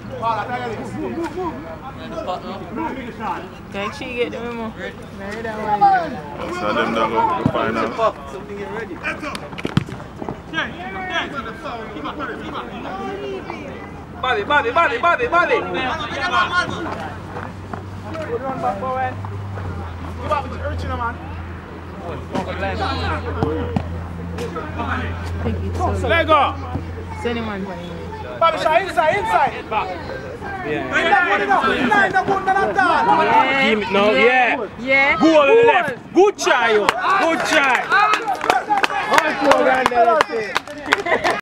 Can she get them more? Marry that one. So them don't go find out. Something get ready. Bobby. Good run back forward. Give up with the urchin, man. Let go. Send him on. Bobby, shot inside. Back. Yeah. Goal on the left. Good try, yo. Good try.